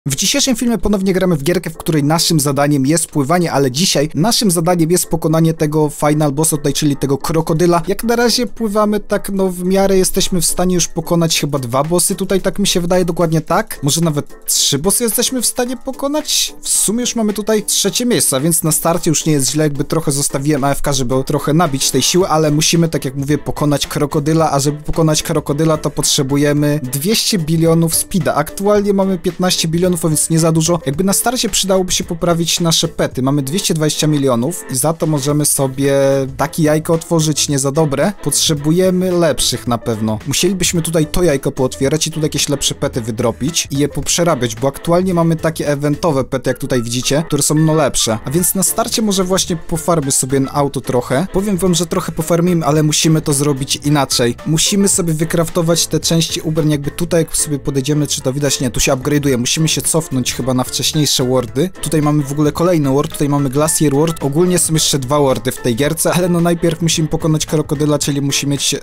W dzisiejszym filmie ponownie gramy w gierkę, w której naszym zadaniem jest pływanie, ale dzisiaj naszym zadaniem jest pokonanie tego final bossa tutaj, czyli tego krokodyla. Jak na razie pływamy tak, no w miarę jesteśmy w stanie już pokonać chyba 2 bossy tutaj, tak mi się wydaje, dokładnie tak. Może nawet 3 bossy jesteśmy w stanie pokonać. W sumie już mamy tutaj 3 miejsce, więc na starcie już nie jest źle, jakby trochę zostawiłem AFK, żeby trochę nabić tej siły, ale musimy, tak jak mówię, pokonać krokodyla, a żeby pokonać krokodyla, to potrzebujemy 200 bilionów speeda. Aktualnie mamy 15 bilionów, a więc nie za dużo. Jakby na starcie przydałoby się poprawić nasze pety. Mamy 220 milionów i za to możemy sobie takie jajko otworzyć nie za dobre. Potrzebujemy lepszych na pewno. Musielibyśmy tutaj to jajko pootwierać i tu jakieś lepsze pety wydropić i je poprzerabiać, bo aktualnie mamy takie eventowe pety, jak tutaj widzicie, które są no lepsze. A więc na starcie może właśnie pofarmy sobie na auto trochę. Powiem wam, że trochę pofarmimy, ale musimy to zrobić inaczej. Musimy sobie wykraftować te części ubrań, jakby tutaj jak sobie podejdziemy, czy to widać? Nie, tu się upgrade'uje. Musimy się cofnąć chyba na wcześniejsze wordy. Tutaj mamy w ogóle kolejny word, tutaj mamy Glacier Ward. Ogólnie są jeszcze 2 wordy w tej gierce, ale no najpierw musimy pokonać krokodyla, czyli musimy mieć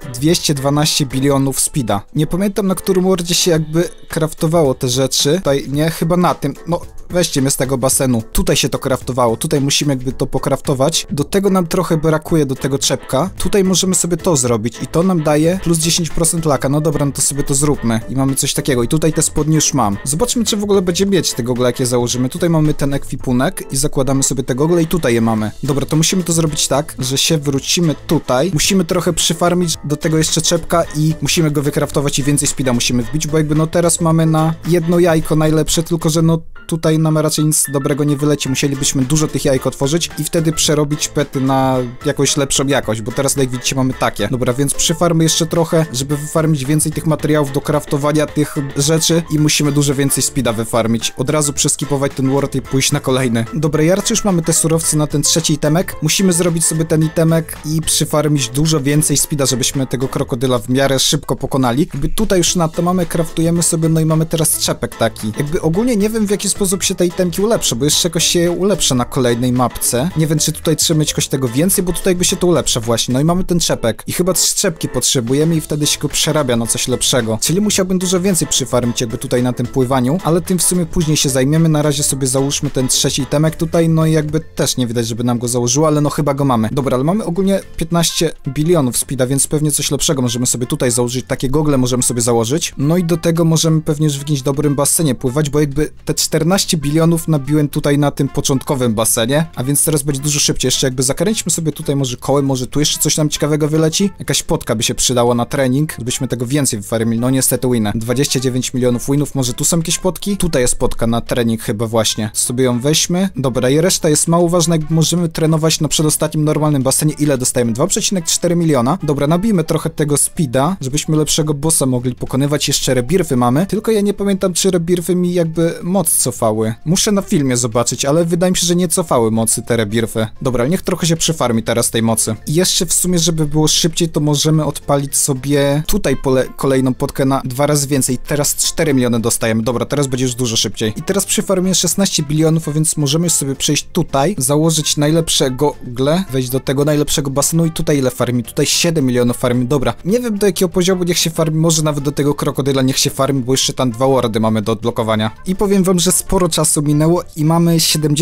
212 bilionów speeda. Nie pamiętam, na którym wordzie się jakby kraftowało te rzeczy. Tutaj nie, chyba na tym. No weźcie mnie z tego basenu. Tutaj się to kraftowało, tutaj musimy jakby to pokraftować. Do tego nam trochę brakuje, do tego czepka. Tutaj możemy sobie to zrobić i to nam daje plus 10% laka. No dobra, no to sobie to zróbmy. I mamy coś takiego. I tutaj te spodnie już mam. Zobaczmy, czy w ogóle będziemy mieć te gogle, jak je założymy. Tutaj mamy ten ekwipunek i zakładamy sobie te gogle i tutaj je mamy. Dobra, to musimy to zrobić tak, że się wrócimy tutaj. Musimy trochę przyfarmić do tego jeszcze czepka i musimy go wykraftować i więcej speeda musimy wbić, bo jakby no teraz mamy na jedno jajko najlepsze, tylko że no tutaj nam raczej nic dobrego nie wyleci. Musielibyśmy dużo tych jajek otworzyć i wtedy przerobić pety na jakąś lepszą jakość, bo teraz jak widzicie mamy takie. Dobra, więc przyfarmy jeszcze trochę, żeby wyfarmić więcej tych materiałów do craftowania tych rzeczy i musimy dużo więcej speeda wyfarmić. Od razu przeskipować ten word i pójść na kolejny. Dobra, jarczy już mamy te surowce na ten trzeci itemek. Musimy zrobić sobie ten itemek i przyfarmić dużo więcej speeda, żebyśmy tego krokodyla w miarę szybko pokonali. Jakby tutaj już na to mamy, craftujemy sobie, no i mamy teraz czepek taki. Jakby ogólnie nie wiem, w jaki sposób się te itemki ulepsza, bo jeszcze jakoś się ulepsza na kolejnej mapce. Nie wiem, czy tutaj trzeba mieć jakoś tego więcej, bo tutaj jakby się to ulepsza właśnie. No i mamy ten czepek. I chyba 3 czepki potrzebujemy i wtedy się go przerabia na coś lepszego. Czyli musiałbym dużo więcej przyfarmić jakby tutaj na tym pływaniu, ale tym w sumie później się zajmiemy. Na razie sobie załóżmy ten trzeci itemek tutaj, no i jakby też nie widać, żeby nam go założyło, ale no chyba go mamy. Dobra, ale mamy ogólnie 15 bilionów speeda, więc pewnie coś lepszego możemy sobie tutaj założyć. Takie gogle możemy sobie założyć. No i do tego możemy pewnie już w jakimś dobrym basenie pływać, bo jakby te 14 bilionów nabiłem tutaj na tym początkowym basenie, a więc teraz będzie dużo szybciej. Jeszcze jakby zakręćmy sobie tutaj może kołem, może tu jeszcze coś nam ciekawego wyleci. Jakaś potka by się przydała na trening, żebyśmy tego więcej wyfarmili. No niestety winę. 29 milionów winów, może tu są jakieś potki? Tutaj jest potka na trening chyba właśnie. Sobie ją weźmy. Dobra, i reszta jest mało ważna, jak możemy trenować na przedostatnim normalnym basenie. Ile dostajemy? 2,4 miliona. Dobra, nabijmy trochę tego speeda, żebyśmy lepszego bossa mogli pokonywać. Jeszcze rebirfy mamy, tylko ja nie pamiętam, czy rebirfy mi jakby moc cofały. Muszę na filmie zobaczyć, ale wydaje mi się, że nie cofały mocy te rebirfy. Dobra, niech trochę się przyfarmi teraz tej mocy. I jeszcze w sumie, żeby było szybciej, to możemy odpalić sobie tutaj kolejną potkę na 2 razy więcej. Teraz 4 miliony dostajemy. Dobra, teraz będzie już dużo szybciej. I teraz przyfarmię 16 bilionów, a więc możemy już sobie przejść tutaj, założyć najlepsze gogle, wejść do tego najlepszego basenu i tutaj ile farmi? Tutaj 7 milionów farmi. Dobra, nie wiem do jakiego poziomu niech się farmi, może nawet do tego krokodyla niech się farmi, bo jeszcze tam 2 wordy mamy do odblokowania. I powiem wam, że sporo czasu minęło i mamy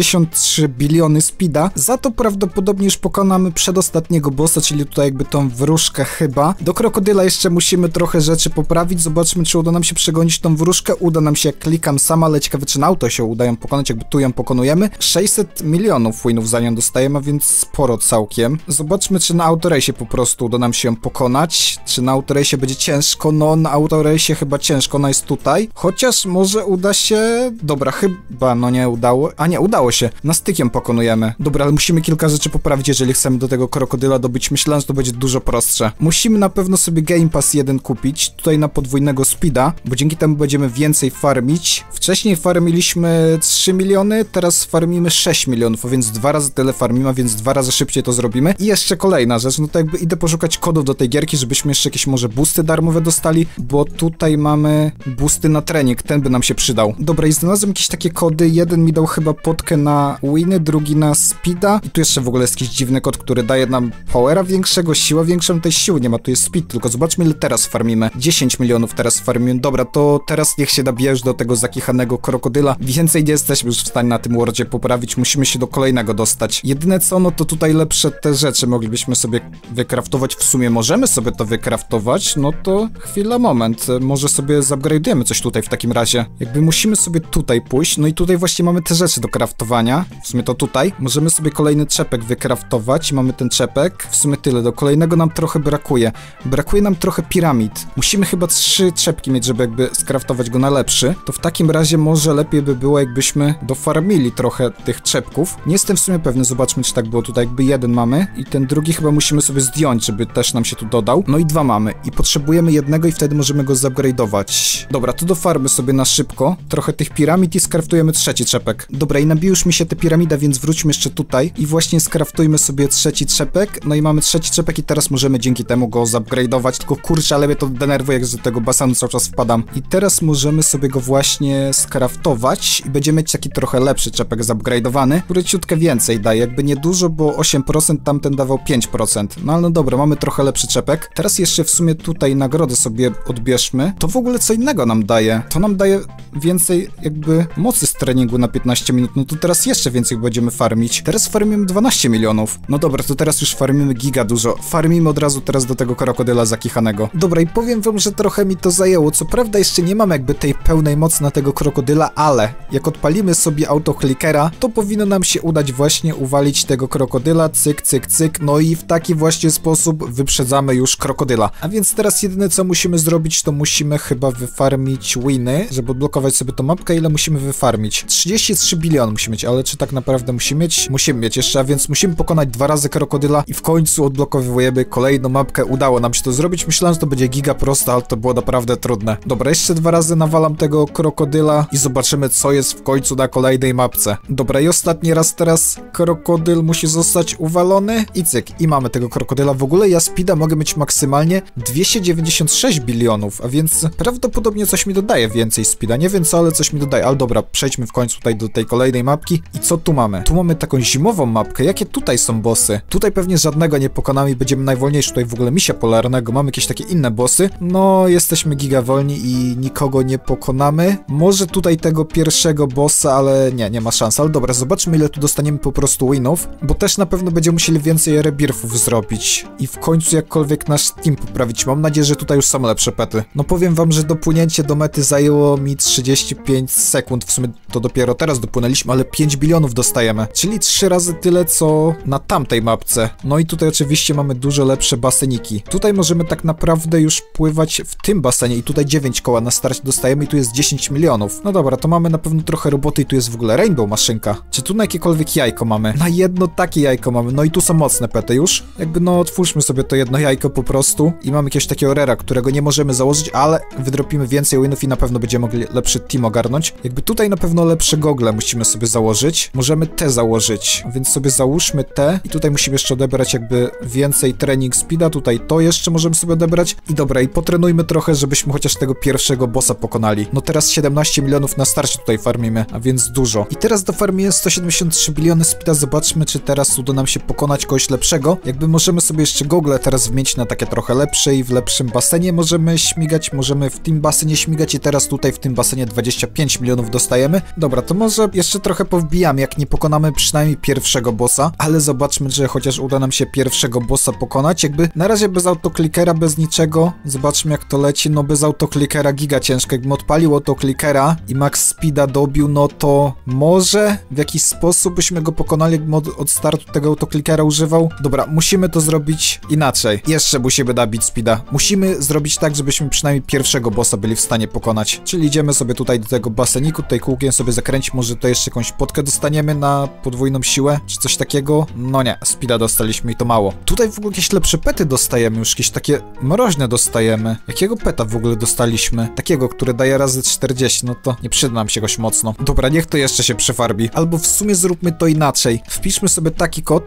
73 biliony speeda. Za to prawdopodobnie już pokonamy przedostatniego bossa, czyli tutaj jakby tą wróżkę chyba. Do krokodyla jeszcze musimy trochę rzeczy poprawić. Zobaczmy, czy uda nam się przegonić tą wróżkę. Uda nam się, jak klikam sama, ale ciekawe, czy na auto się uda ją pokonać, jakby tu ją pokonujemy. 600 milionów winów za nią dostajemy, a więc sporo całkiem. Zobaczmy, czy na autorejsie po prostu uda nam się ją pokonać. Czy na autorejsie będzie ciężko? No, na autorejsie chyba ciężko, ona jest tutaj. Chociaż może uda się... Dobra, chyba, no nie udało. A nie, udało się. Na styk ją pokonujemy. Dobra, ale musimy kilka rzeczy poprawić, jeżeli chcemy do tego krokodyla dobyć. Myślałem, że to będzie dużo prostsze. Musimy na pewno sobie Game Pass 1 kupić, tutaj na podwójnego speeda, bo dzięki temu będziemy więcej farmić. Wcześniej farmiliśmy 3 miliony, teraz farmimy 6 milionów, a więc 2 razy tyle farmimy, a więc 2 razy szybciej to zrobimy. I jeszcze kolejna rzecz, no to jakby idę poszukać kodów do tej gierki, żebyśmy jeszcze jakieś może boosty darmowe dostali, bo tutaj mamy boosty na trening, ten by nam się przydał. Dobra, i znalazłem jakieś takie kody, jeden mi dał chyba potkę na winy, drugi na speeda i tu jeszcze w ogóle jest jakiś dziwny kod, który daje nam powera większego, siła większą, tej siły nie ma, tu jest speed, tylko zobaczmy ile teraz farmimy. 10 milionów teraz farmimy, dobra, to teraz niech się nabije już do tego zakichanego krokodyla. Więcej nie jesteśmy już w stanie na tym wordzie poprawić, musimy się do kolejnego dostać. Jedyne co, no to tutaj lepsze te rzeczy moglibyśmy sobie wykraftować, w sumie możemy sobie to wykraftować, no to chwila, moment, może sobie zupgrade'ujemy coś tutaj w takim razie. Jakby musimy sobie tutaj pójść, no i tutaj właśnie mamy te rzeczy do kraftowania, w sumie to tutaj. Możemy sobie kolejny czepek wykraftować, mamy ten czepek, w sumie tyle, do kolejnego nam trochę brakuje. Brakuje nam trochę piramid. Musimy chyba 3 czepki mieć, żeby jakby skraftować go na lepszy. To w takim razie może lepiej by było, jakbyśmy dofarmili trochę tych czepków. Nie jestem w sumie pewny, zobaczmy czy tak było. Tutaj jakby jeden mamy i ten drugi chyba musimy sobie zdjąć, żeby też nam się tu dodał. No i 2 mamy i potrzebujemy jednego i wtedy możemy go zupgrade'ować. Dobra, to dofarmy sobie na szybko trochę tych piramid i skraftujemy 3 czepek. Dobra, i nabił już mi się te piramida, więc wróćmy jeszcze tutaj i właśnie skraftujmy sobie 3 czepek. No i mamy 3 czepek i teraz możemy dzięki temu go zupgrade'ować. Tylko kurczę, ale mnie to denerwuje, jak z tego basenu cały czas wpadam. I teraz możemy sobie go właśnie skraftować i będziemy mieć taki trochę lepszy czepek zupgrade'owany, który ciutkę więcej daje, jakby nie dużo, bo 8%, tamten dawał 5%. No ale no dobra, mamy trochę lepszy czepek. Teraz jeszcze w sumie tutaj nagrodę sobie odbierzmy. To w ogóle co innego nam daje. To nam daje więcej jakby mocy z treningu na 15 minut. No to teraz jeszcze więcej będziemy farmić. Teraz farmimy 12 milionów. No dobra, to teraz już farmimy giga dużo. Farmimy od razu teraz do tego krokodyla zakichanego. Dobra, i powiem wam, że trochę mi to zajęło. Co prawda jeszcze nie mam jakby tej pełnej mocy na tego krokodyla, ale jak odpalimy sobie autoklikera, to powinno nam się udać właśnie uwalić tego krokodyla, cyk, cyk, cyk, no i w taki właśnie sposób wyprzedzamy już krokodyla. A więc teraz jedyne co musimy zrobić, to musimy chyba wyfarmić winy, żeby odblokować sobie tą mapkę. Ile musimy wyfarmić? 33 biliony musimy mieć, ale czy tak naprawdę musimy mieć? Musimy mieć jeszcze, a więc musimy pokonać 2 razy krokodyla i w końcu odblokowujemy kolejną mapkę. Udało nam się to zrobić, myślałem, że to będzie giga proste, ale to było naprawdę trudne. Dobra, jeszcze 2 razy nawalam tego krokodyla i zobaczymy co jest w końcu na kolejnej mapce. Dobra, i ostatni raz teraz krokodyl musi zostać uwalony i cyk, i mamy tego krokodyla. W ogóle ja speeda mogę mieć maksymalnie 296 bilionów, a więc prawdopodobnie coś mi dodaje więcej speeda, nie wiem co, ale coś mi dodaje, ale dobra, przejdźmy w końcu tutaj do tej kolejnej mapki i co tu mamy? Tu mamy taką zimową mapkę, jakie tutaj są bossy? Tutaj pewnie żadnego nie pokonamy i będziemy najwolniejsi, tutaj w ogóle misia polarnego, mamy jakieś takie inne bossy, no jesteśmy giga wolni i nikogo nie pokonamy, może tutaj tego pierwszego bossa, ale nie ma szans, ale dobra, zobaczmy ile tu dostaniemy po prostu winów, bo też na pewno będziemy musieli więcej rebirthów zrobić i w końcu jakkolwiek nasz team poprawić, mam nadzieję, że tutaj już są lepsze pety. No powiem wam, że dopłynięcie do mety zajęło mi 35 sekund, w sumie to dopiero teraz dopłynęliśmy, ale 5 bilionów dostajemy, czyli 3 razy tyle co na tamtej mapce. No i tutaj oczywiście mamy dużo lepsze baseniki. Tutaj możemy tak naprawdę już pływać w tym basenie i tutaj 9 koła na starcie dostajemy i tu jest 10 milionów. No dobra, to mamy na pewno trochę roboty i tu jest w ogóle rainbow maszynka. Czy tu na jakiekolwiek jajko mamy? Na jedno takie jajko mamy, no i tu są mocne pety już. Jakby no otwórzmy sobie to jedno jajko po prostu i mamy jakiegoś takiego rera, którego nie możemy założyć, ale wydropimy więcej winów i na pewno będziemy mogli lepszy team ogarnąć. Jakby tutaj na pewno lepsze gogle musimy sobie założyć. Możemy te założyć, więc sobie załóżmy te i tutaj musimy jeszcze odebrać jakby więcej training speeda, tutaj to jeszcze możemy sobie odebrać i dobra, i potrenujmy trochę, żebyśmy chociaż tego pierwszego bossa pokonali. No teraz 17 milionów na starcie tutaj farmimy, a więc dużo. I teraz do farmy 173 biliony speeda, zobaczmy czy teraz uda nam się pokonać kogoś lepszego. Jakby możemy sobie jeszcze gogle teraz wymienić na takie trochę lepsze i w lepszym basenie możemy śmigać, możemy w tym basenie śmigać i teraz tutaj w tym basenie 25 milionów dostajemy. Dobra, to może jeszcze trochę powbijamy, jak nie pokonamy przynajmniej pierwszego bossa, ale zobaczmy, że chociaż uda nam się pierwszego bossa pokonać, jakby na razie bez autoklikera, bez niczego, zobaczmy jak to leci, no bez autoklikera giga ciężko, jakbym odpalił autoklikera i max speeda dobił, no to może w jakiś sposób byśmy go pokonali, jakbym od startu tego autoklikera używał. Dobra, musimy to zrobić inaczej, jeszcze musimy nabić speeda, musimy zrobić tak, żebyśmy przynajmniej pierwszego bossa byli w stanie pokonać, czyli idziemy sobie tutaj do tego baseniku, tutaj kółkiem sobie zakręcić, może to jeszcze jakąś potkę dostaniemy na podwójną siłę, czy coś takiego, no nie, speeda dostaliśmy i to mało. Tutaj w ogóle jakieś lepsze pety dostajemy, już jakieś takie mroźne dostajemy. Jakiego peta w ogóle dostaliśmy? Takiego, który daje razy 40, no to nie przyda nam się goś mocno. Dobra, niech to jeszcze się przefarbi. Albo w sumie zróbmy to inaczej. Wpiszmy sobie taki kod,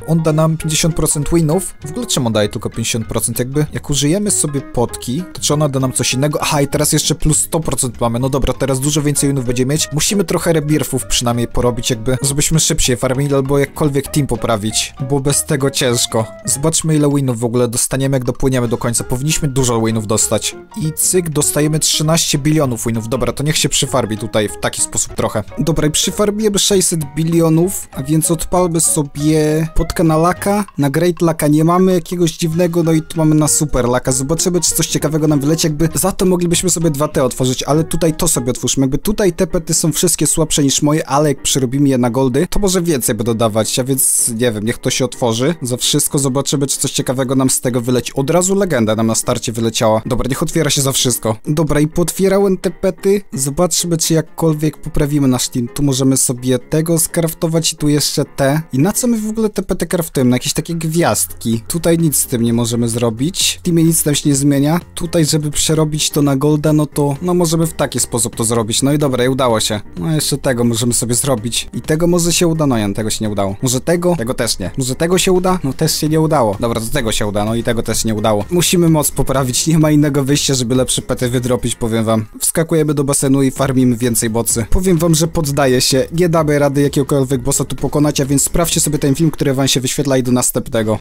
On da nam 50% winów. W ogóle czemu on daje tylko 50%? Jakby, jak użyjemy sobie potki, to czy ona da nam coś innego? Aha, i teraz jeszcze plus 100% mamy. No dobra, teraz dużo więcej winów będziemy mieć. Musimy trochę rebirthów przynajmniej porobić, jakby, żebyśmy szybciej farmili albo jakkolwiek team poprawić, bo bez tego ciężko. Zobaczmy, ile winów w ogóle dostaniemy, jak dopłyniemy do końca. Powinniśmy dużo winów dostać. I cyk, dostajemy 13 bilionów winów. Dobra, to niech się przyfarbi tutaj w taki sposób trochę. Dobra, i przyfarbiemy 600 bilionów, a więc odpalmy sobie potkę na laka. Na Great Laka nie mamy jakiegoś dziwnego, no i tu mamy na Super Laka. Zobaczymy, czy coś ciekawego nam wyleci, jakby za to moglibyśmy sobie 2T otworzyć, ale tutaj to sobie otwórzmy. Jakby tutaj te pety są wszystkie słabsze niż moje, ale jak przerobimy je na goldy, to może więcej będą dawać, a więc nie wiem, niech to się otworzy. Za wszystko zobaczymy, czy coś ciekawego nam z tego wyleci. Od razu legenda nam na starcie wyleciała. Dobra, niech otwiera się za wszystko. Dobra, i potwierałem te pety. Zobaczmy, czy jakkolwiek poprawimy nasz team. Tu możemy sobie tego skraftować i tu jeszcze te. I na co my w ogóle te pety craftujemy? Na jakieś takie gwiazdki. Tutaj nic z tym nie możemy zrobić. W teamie nic tam się nie zmienia. Tutaj, żeby przerobić to na golda, no to możemy w taki sposób to zrobić. No i dobra, i udało się. No jeszcze tego możemy sobie zrobić. I tego może się uda? No nie, tego się nie udało. Może tego? Tego też nie. Może tego się uda? No też się nie udało. Dobra, to tego się uda, no i tego też nie udało. Musimy moc poprawić, nie ma innego wyjścia, żeby lepsze pety wydropić, powiem wam. Wskakujemy do basenu i farmimy więcej bocy. Powiem wam, że poddaję się. Nie damy rady jakiegokolwiek bossa tu pokonać, a więc sprawdźcie sobie ten film, który wam się wyświetla i do następnego.